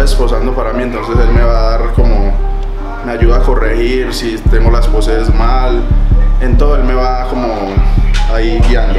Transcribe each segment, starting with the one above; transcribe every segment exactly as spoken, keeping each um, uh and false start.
esposando para mí, entonces él me va a dar como, me ayuda a corregir si tengo las poses mal, en todo él me va como ahí guiando.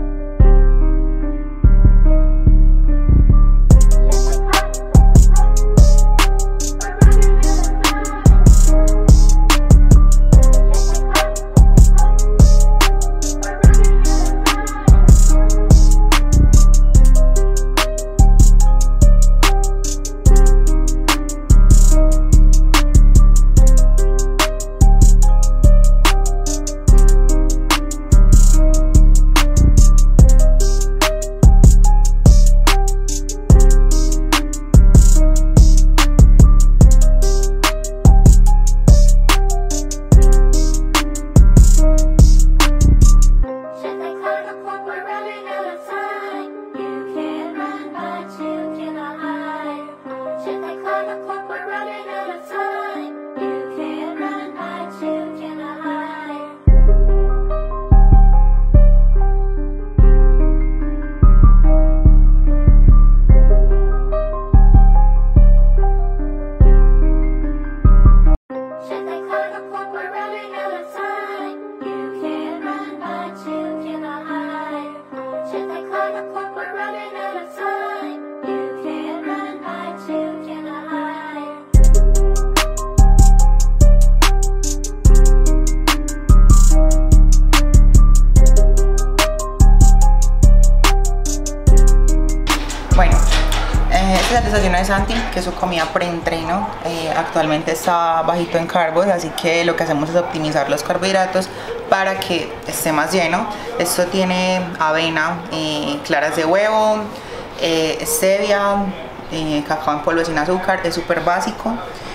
Este es el desayuno de Santi, que es su comida pre-entreno. Eh, actualmente está bajito en carbos, así que lo que hacemos es optimizar los carbohidratos para que esté más lleno. Esto tiene avena, eh, claras de huevo, eh, stevia, eh, cacao en polvo sin azúcar, es súper básico.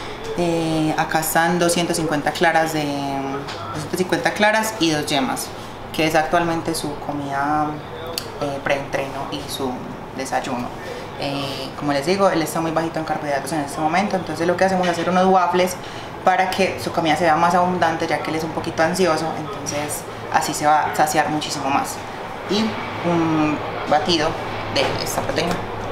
Eh, acá están doscientas cincuenta claras, de, doscientas cincuenta claras y dos yemas, que es actualmente su comida eh, pre-entreno y su desayuno. Eh, como les digo, él está muy bajito en carbohidratos en este momento, entonces lo que hacemos es hacer unos waffles para que su comida se vea más abundante, ya que él es un poquito ansioso, entonces así se va a saciar muchísimo más. Y un batido de esta proteína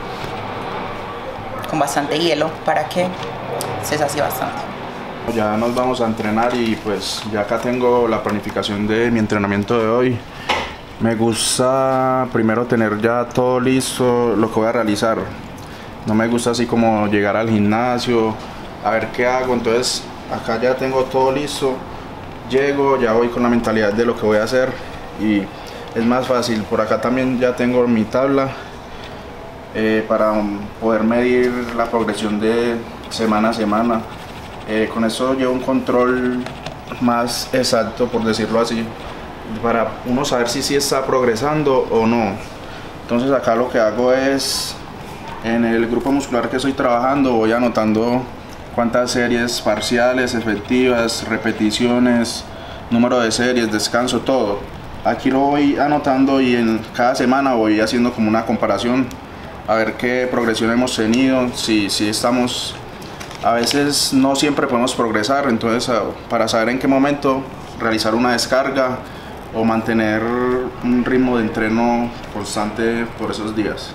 con bastante hielo para que se sacie bastante. Ya nos vamos a entrenar y pues ya acá tengo la planificación de mi entrenamiento de hoy. Me gusta primero tener ya todo listo lo que voy a realizar. No me gusta así como llegar al gimnasio a ver qué hago, entonces acá ya tengo todo listo, llego, ya voy con la mentalidad de lo que voy a hacer y es más fácil. Por acá también ya tengo mi tabla eh, para poder medir la progresión de semana a semana. Eh, con eso llevo un control más exacto, por decirlo así, para uno saber si sí está progresando o no. Entonces acá lo que hago es, en el grupo muscular que estoy trabajando, voy anotando cuántas series parciales, efectivas, repeticiones, número de series, descanso, todo. Aquí lo voy anotando y en cada semana voy haciendo como una comparación a ver qué progresión hemos tenido, si, si estamos, a veces no siempre podemos progresar, entonces para saber en qué momento realizar una descarga o mantener un ritmo de entreno constante por esos días.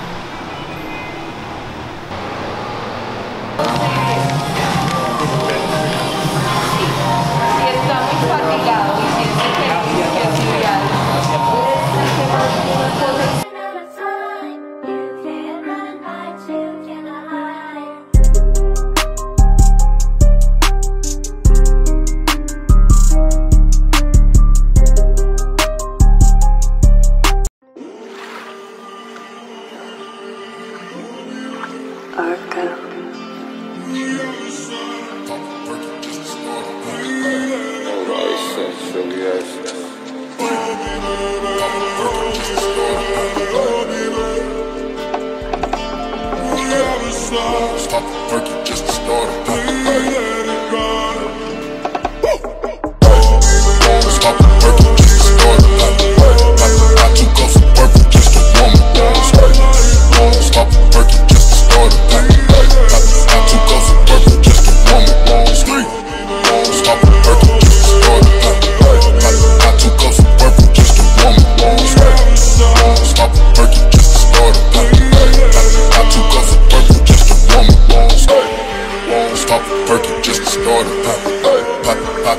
Si está muy fatigado y siente que Stop the perky just to start it. Stop the perky just to start it. Got two cups of purple just to warm it. Stop the perky just to start it. Got two cups of purple just to warm it. Stop the perky just to start it.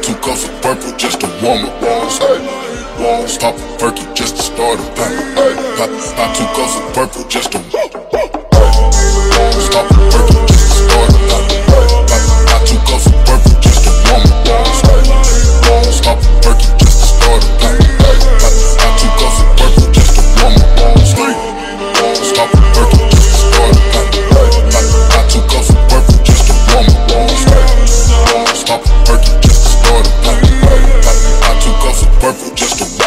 two cups of purple just to warm up. Hey, stop a perky just to start up. Hey, pop, pop two cups of purple just to hey, stop a perky just to start up. Hey, pop, pop two cups of purple just to warm up. Hey, stop a perky just to start up. Hey, pop, pop two cups of purple just to warm up. Stop a perky just to start up. Hey, pop, pop two cups of purple just to warm up. Stop a perky just to start up. Hey, pop, pop two cups of purple just to warm up.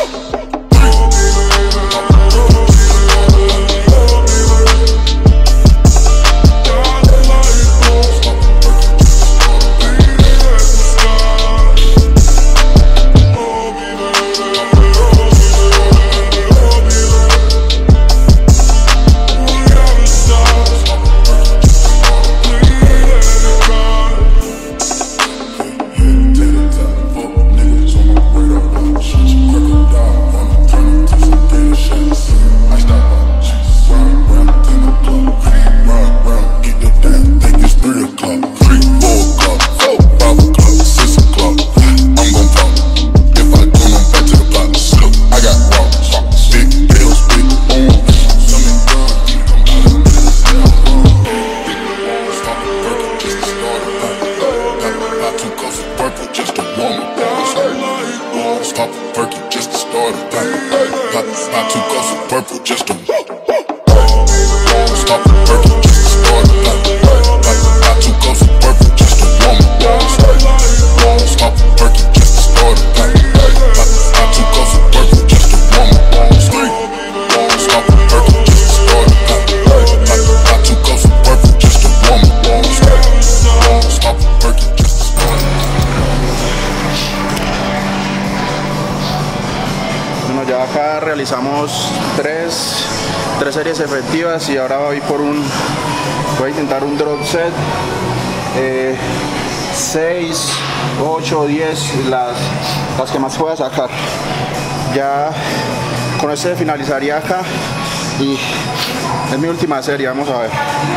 Stop a perky just to start it. Pop, pop two cups of purple just to stop a perky just to start it. Pop, pop two cups of purple just to warm up. Stop a perky just to start it. Pop, pop two cups of purple just to warm up. Stop a perky just to start it. Pop, pop two cups of purple just to warm up. Stop a perky just to start it. Bueno, ya acá realizamos tres, tres series efectivas y ahora voy por un, voy a intentar un drop set, eh, seis, ocho, diez, las, las que más pueda sacar. Ya con este finalizaría acá y es mi última serie, vamos a ver.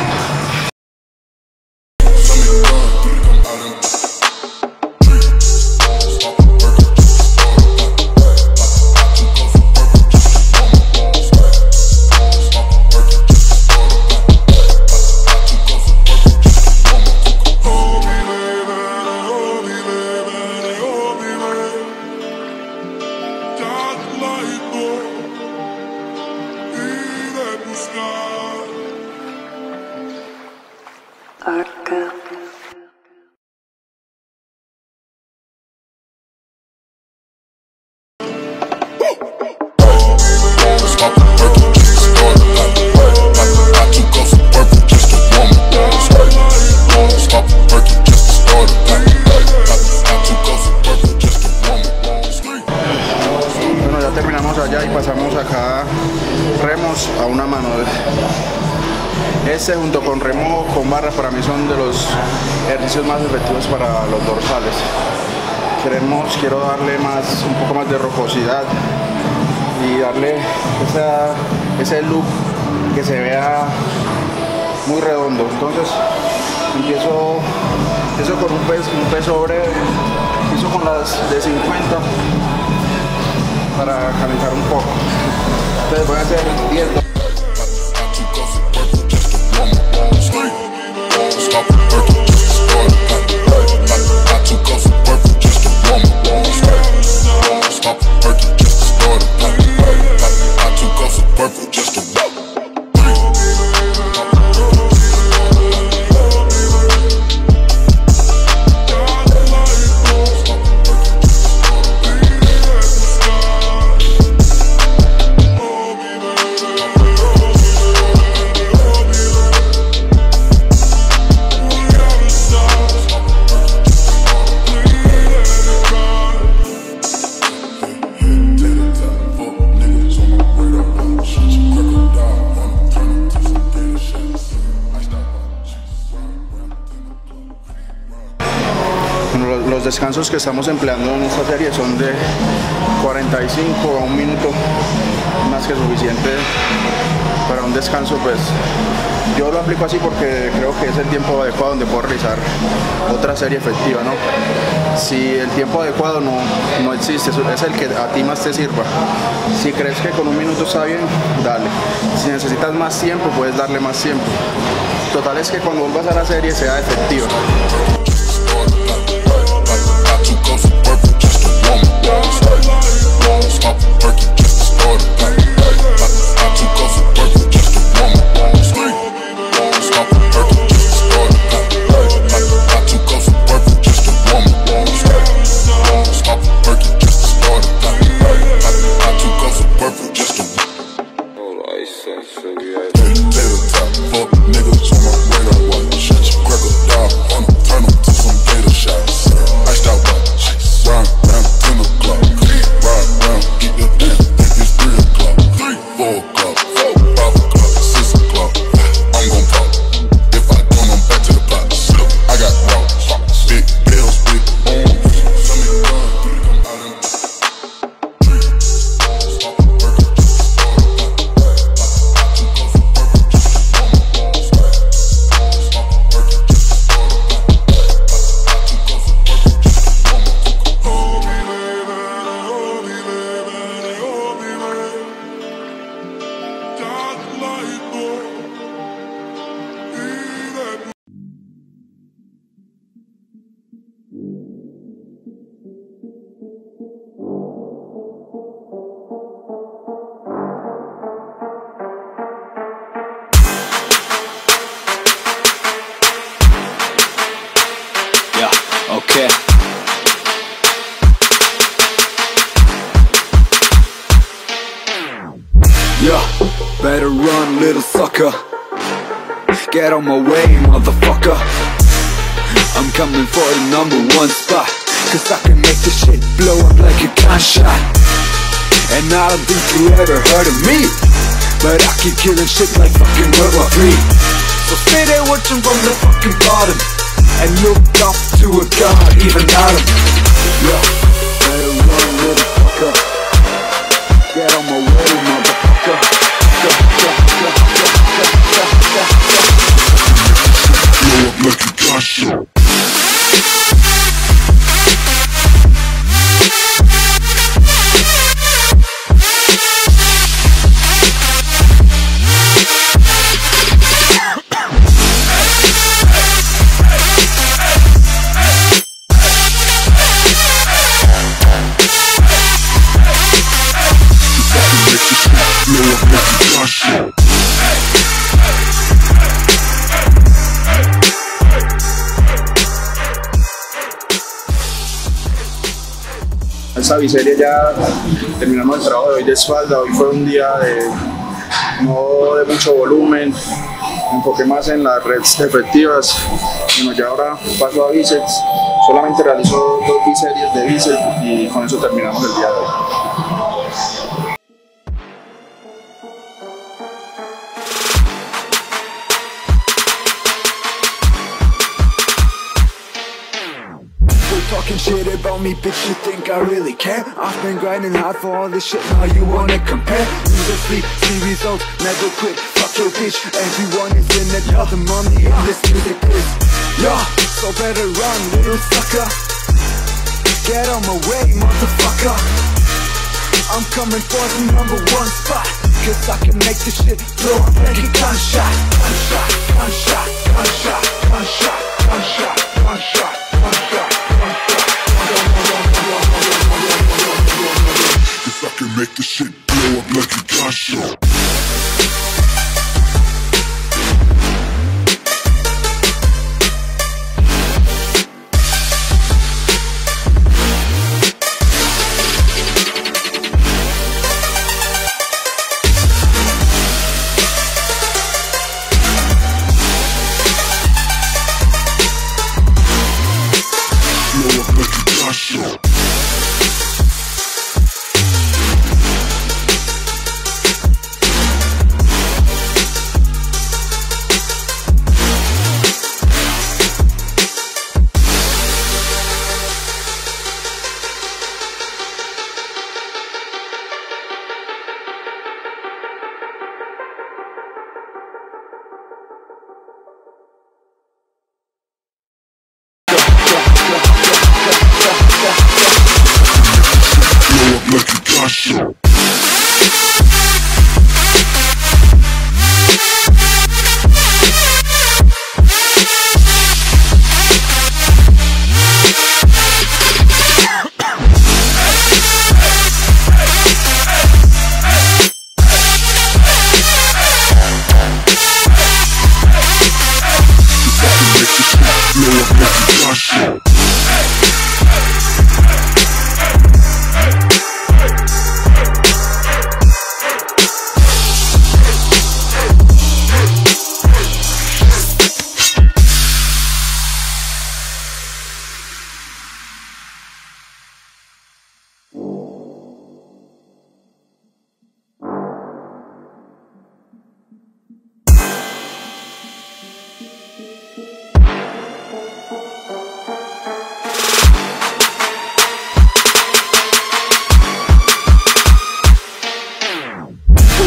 Arca. Stop a perky just to start it. Pop two cups of purple just to warm up. Stop a perky just to start it. Pop two cups of purple just to warm up. Bueno, ya terminamos allá y pasamos acá remos a una mano. Este junto con remo con barras para mí son de los ejercicios más efectivos para los dorsales. Queremos, quiero darle más, un poco más de rocosidad y darle esa, ese look que se vea muy redondo. Entonces empiezo, empiezo con un peso, un peso breve, empiezo con las de cincuenta para calentar un poco. Entonces voy a hacer diez. Stop a perky just to start it. Pop two cups of purple just to warm up. Stop a perky just to start it. Pop two cups of purple just to warm up. descansos que estamos empleando en esta serie son de cuarenta y cinco a un minuto, más que suficiente para un descanso. Pues yo lo aplico así porque creo que es el tiempo adecuado donde puedo realizar otra serie efectiva, ¿no? Si el tiempo adecuado no, no existe, es el que a ti más te sirva. Si crees que con un minuto está bien, dale. Si necesitas más tiempo, puedes darle más tiempo. Total es que cuando vuelvas a la serie sea efectiva. Okay. Yeah, better run, little sucker. Get on my way, motherfucker. I'm coming for the number one spot, cause I can make this shit blow up like a gunshot. And I don't think you ever heard of me, but I keep killing shit like fucking World War Three. So stay there watching from the fucking bottom and look up to a god, even Adam. Yo, better run, little fucker. Get on my way, motherfucker. Go, go, go, go, go, go, go, go. Blow up like a gunshot. Esta biserie ya terminamos el trabajo de hoy de espalda. Hoy fue un día de no de mucho volumen, me enfoqué más en las redes efectivas. Bueno, ya ahora paso a bíceps, solamente realizo dos biseries de bíceps y con eso terminamos el día de hoy. Talking shit about me, bitch, you think I really care? I've been grinding hard for all this shit, now you wanna compare? Lose or sleep, see results, never quit, fuck your bitch. Everyone is in it, all the money in this music biz. Yeah, so better run, little sucker. Get on my way, motherfucker. I'm coming for the number one spot, cause I can make this shit blow up like a gunshot. Gunshot, gunshot, gunshot, gunshot, gunshot, gunshot, gunshot. Cause I can make the shit blow up like a gunshot. Blow up like a gunshot.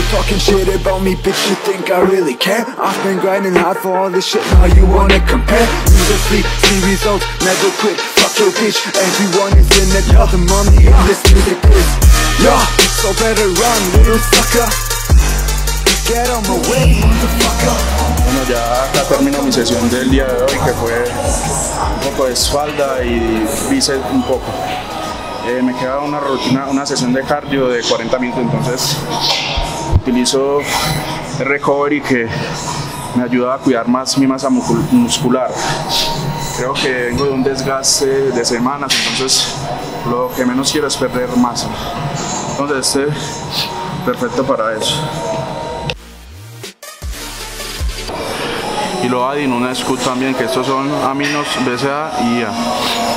talking shit about me, bitch, you think I really care? I've been grinding hard for all this shit, now you wanna compare? Lose or sleep, see results, never quit, fuck your bitch. Everyone is in it, all the money in this music biz. Yeah, so better run, little sucker. Get on my way, motherfucker. Bueno, ya acá termino mi sesión del día de hoy, que fue un poco de espalda y bíceps un poco. Eh, me queda una rutina, una sesión de cardio de cuarenta minutos, entonces utilizo el recovery que me ayuda a cuidar más mi masa muscular. Creo que vengo de un desgaste de semanas, entonces lo que menos quiero es perder masa. Entonces este es perfecto para eso. Y lo add en una scoot también, que estos son aminos B C A A y I A.